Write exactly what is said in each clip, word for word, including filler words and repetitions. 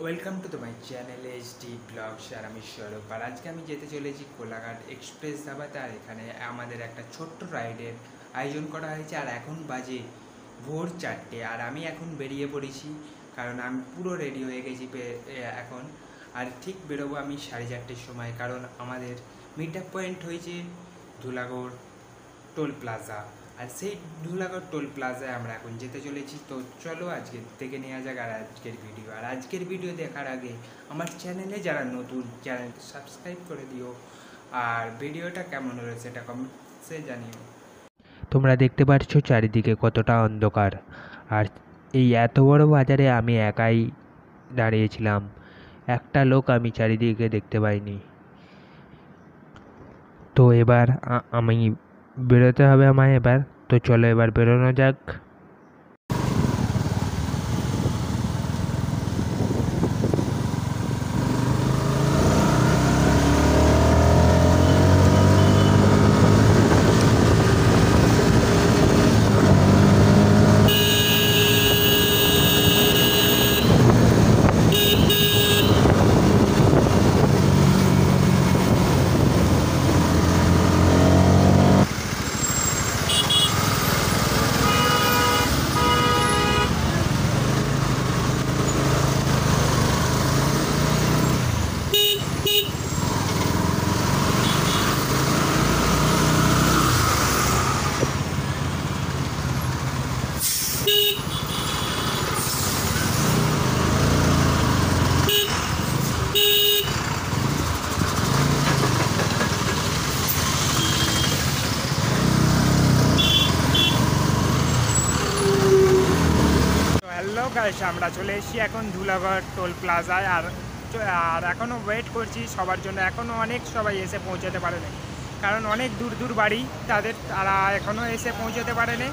Welcome to my channel H D vlogs. আর আমি সৌরভ, আর আজকে আমি যেতে চলেছি কোলাঘাট এক্সপ্রেস ধাবাতে। আর এখানে আমাদের একটা ছোট্ট রাইডের আয়োজন করা হয়েছে। আর এখন বাজে ভোর চারটে, আর আমি এখন বেরিয়ে পড়েছি, কারণ আমি পুরো রেডি হয়ে গেছি এখন। আর ঠিক বেরোবো আমি সাড়ে চারটের সময়, কারণ আমাদের মিট আপ পয়েন্ট হয়েছে ধুলাগড় টোল প্লাজা। আর সেই ধুলাগড় টোল প্লাজায় আমরা এখন যেতে চলেছি। তো চলো আজকে থেকে নেওয়া যাক আর আজকের ভিডিও। আর আজকের ভিডিও দেখার আগে আমার চ্যানেলে যারা নতুন, চ্যানেল সাবস্ক্রাইব করে দিও, আর ভিডিওটা কেমন হলো সেটা কমেন্টসে জানিও। তোমরা দেখতে পাচ্ছ চারিদিকে কতটা অন্ধকার, আর এই এত বড় বাজারে আমি একাই দাঁড়িয়েছিলাম, একটা লোক আমি চারিদিকে দেখতে পাইনি। তো এবার আমি বেরোতে হবে আমায় এবার। তো চলো এবার বেরোনো যাক। হ্যালো গাইস, আমরা চলে এসেছি এখন ধুলাগড় টোল প্লাজায়। আর আর এখনও ওয়েট করছি সবার জন্য। এখনও অনেক সবাই এসে পৌঁছাতে পারেনি, কারণ অনেক দূর দূর বাড়ি তাদের, তারা এখনও এসে পৌঁছাতে পারেনি।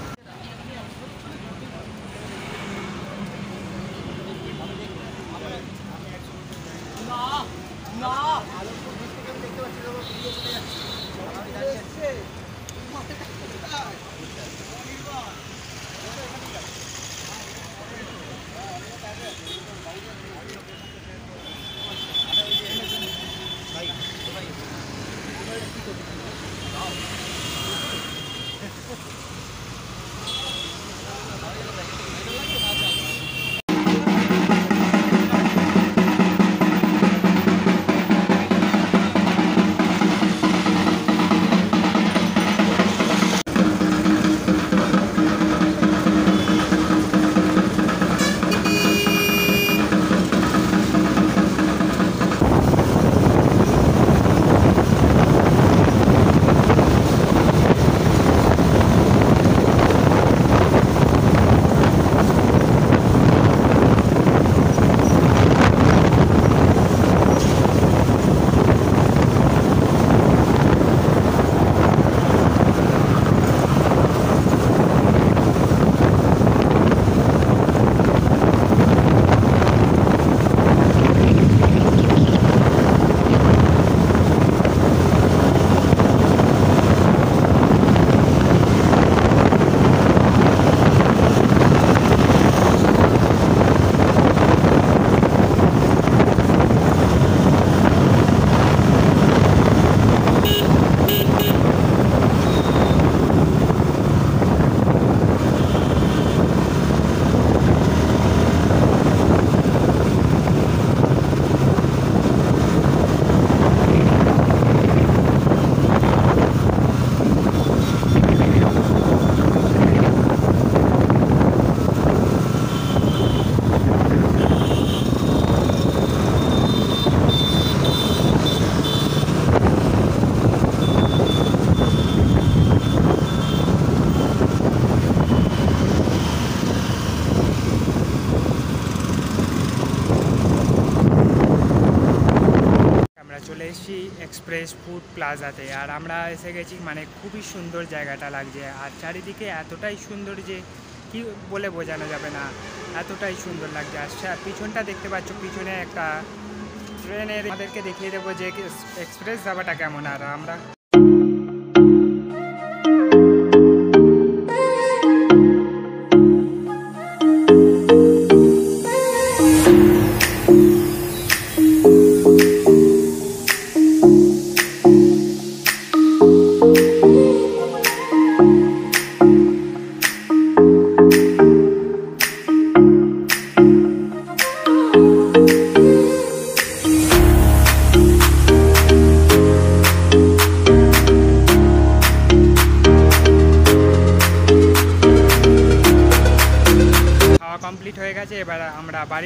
চলে এসেছি এক্সপ্রেস ফুড প্লাজাতে। আর আমরা এসে গেছি, মানে খুবই সুন্দর জায়গাটা লাগছে। আর চারিদিকে এতটাই সুন্দর যে কি বলে বোঝানো যাবে না, এতটাই সুন্দর লাগছে। আর পিছনটা দেখতে পাচ্ছ, পিছনে একটা ট্রেনের, আমাদেরকে দেখিয়ে দেবো যে এক্সপ্রেস ধাবাটা কেমন। আর আমরা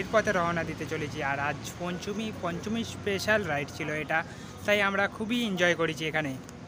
পথে রওনা দিতে চলেছি। আর আজ পঞ্চমী পঞ্চমী স্পেশাল রাইড ছিল এটা, তাই আমরা খুবই এনজয় করেছি এখানে।